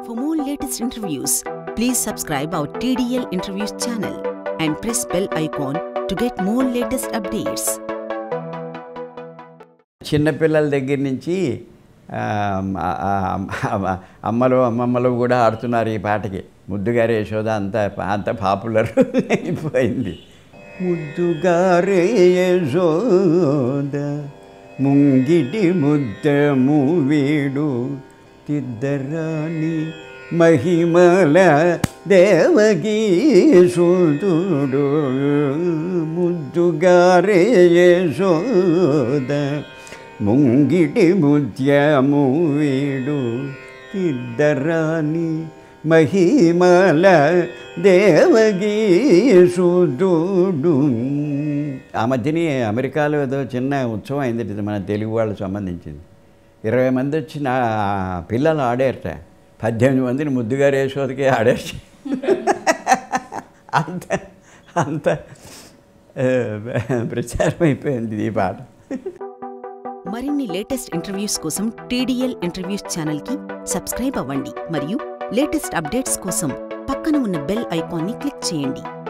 For more latest interviews, please subscribe our TDL Interviews channel and press bell icon to get more latest updates. చిన్నపిల్లల దగ్గర నుంచి అమ్మమ్మలు కూడా ఆడుతున్నారు ఈ పాటకి. ముద్దుగారే యశోద అంత పాపులర్ అయిపోయింది. ముద్దుగారే యశోద ముంగిటి ముద్దము వీడు తిద్దరాని మహిమల దేవకీ సుతుడు. ముద్దుగారే యశోద ముంగిటి ముత్యము వీడు తిద్దరాని మహిమల దేవకీ సుతుడు. ఆ మధ్యనే అమెరికాలో ఏదో చిన్న ఉత్సవం అయింది, మన తెలుగు వాళ్ళకి సంబంధించింది. 20 మంది వచ్చిన పిల్లలు ఆడారట, 18 మందిని ముద్దుగారే యశోదకే ఆడారు. అంత ప్రచారం అయిపోయింది ఈ పాట. మరిన్ని లేటెస్ట్ ఇంటర్వ్యూస్ కోసం TDL ఇంటర్వ్యూస్ ఛానల్కి సబ్స్క్రైబ్ అవ్వండి మరియు లేటెస్ట్ అప్డేట్స్ కోసం పక్కన ఉన్న బెల్ ఐకాన్ని క్లిక్ చేయండి.